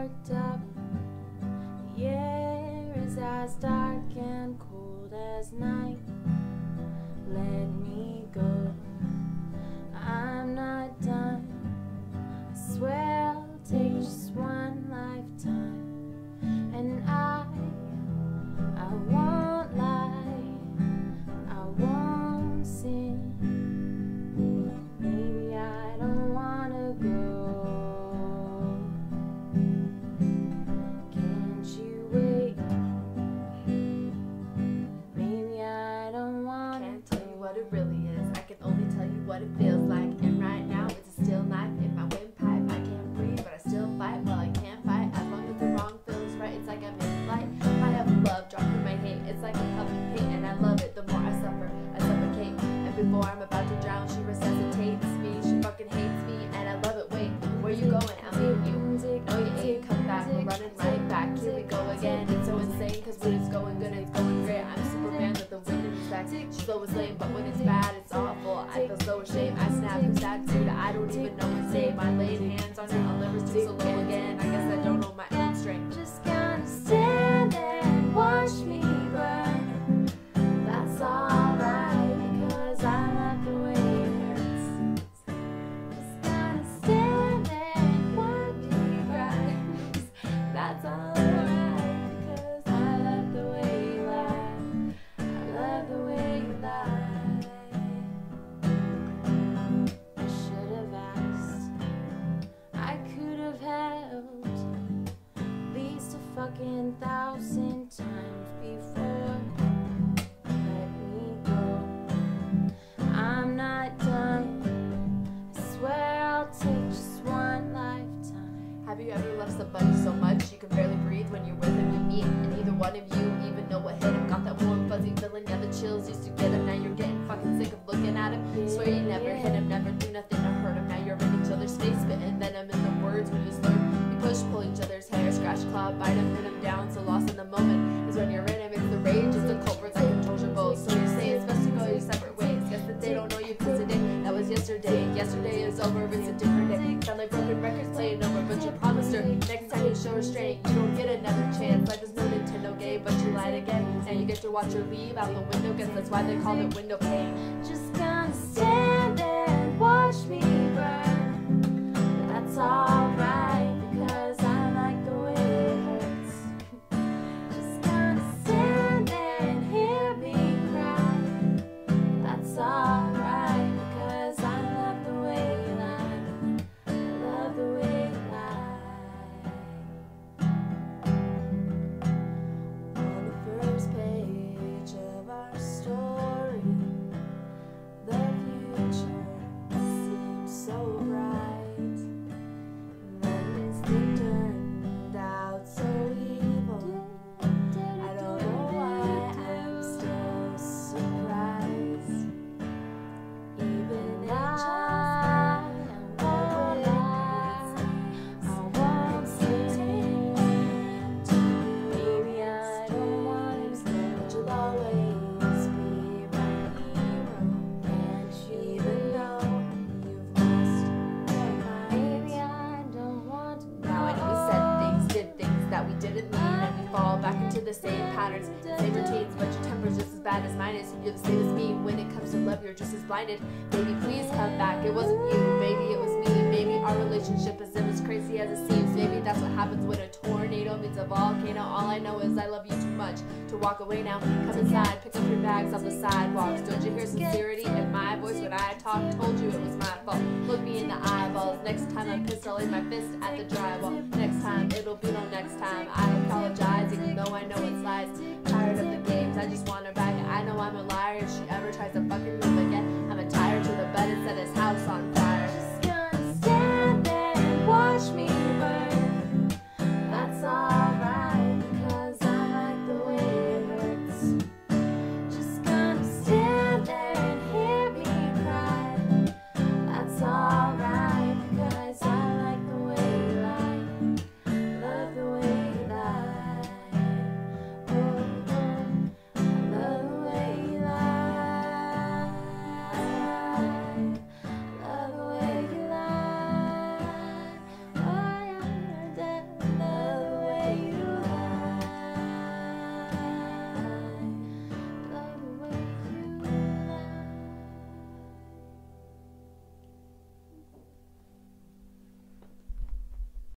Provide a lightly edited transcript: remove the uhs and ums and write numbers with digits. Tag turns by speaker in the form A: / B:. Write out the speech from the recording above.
A: worked up. The air is as dark and cold as night. Let me go, I'm not done. I swear I'll take just one lifetime. And I won't lie, I won't sin. Maybe I don't wanna go. Can't you wait? Maybe I don't wanna.
B: Can't tell you what it really is, I can only tell you what it feels like. And right now it's a steel knife in my windpipe. I can't breathe, but I still fight. Well, I can't fight as long as the wrong feels right. It's like I'm in flight. If I have love drop in my hate, it's like a cup of paint, and I love it. The more I suffer, I suffocate. And before I'm about to drown, she resuscitates me. She fucking hates me, and I love it. Wait, where you going? I'm leaving you. No, you ain't come back. We're running right back. Here we go again. It's so insane, cause when it's going good, it's going great. I'm Superman with the wind in his back. She's always lame, but when it's bad, it's awful. I feel so ashamed. I snap from sad dude. I don't even know what to say. My laying hands on her, I'll never stoop so low again. I guess I don't know my own strength.
A: Just gonna stand there and watch me burn. That's alright, because I love the way it hurts. Just gonna stand there and watch me rise. That's alright, because I love the way you lie. I love the way you lie. I should have asked, I could have helped at least 1,000 times before. Let me go, I'm not done. I swear I'll take just one lifetime.
B: Have you ever loved somebody so much you can barely breathe when you're with him? You meet, and neither one of you even know what hit him. Got that warm fuzzy feeling, yeah, the chills used to get him. Now you're getting fucking sick of looking at him. Swear you never hit him, never do nothing to hurt him. Now you're in each other's face, spitting venom in the words when you slur. You push, pull each other's hair, scratch, claw, bite him, pin him down. So lost in the moment is when you're in him. It's the rage, it's the culprit that controls your both. So you say it's best to go your separate ways. Guess that they don't know you, cause today, that was yesterday. Yesterday is over, it's a different day. Sound like broken records playing over, but you promised her next time you show restraint, you don't get another chance. Life is no Nintendo game, but you lied again. Now you get to watch her leave out the window. Guess that's why they call it window pane.
A: Just gonna stand there and watch me burn. That's alright, because I like the way it hurts. Just gonna stand there and hear me cry. That's alright, because I love the way you lie. I love the way you lie. On the first page of our story, the future seems so bright. Moments they turned out so evil. I don't know why I'm still surprised. Even I won't lie, I won't pretend. Maybe I don't want to stay, but you'll always be my hero. Can't you, even though you've lost your mind? Maybe I don't want to.
B: Now I know we said things, did things that we didn't mean, and we fall back into the same patterns, the same routines, but your temper's just as bad as mine is. You're the same as me. When it comes to love, you're just as blinded. Baby, please come back. It wasn't you, maybe it was me. Maybe our relationship isn't as crazy as it seems. Maybe that's what happens when a tornado meets a volcano. All I know is I love you too much to walk away now. Come inside, pick up your bags off the sidewalks. Don't you hear sincerity in my voice when I talk? Told you it was my fault. Look me in the eyeballs. Next time I'm pissed, I'll lay my fist at the drywall. Next time, it'll be no next time. I apologize, even though I know it's lies. Tired of the games, I just want her back. I know I'm a liar.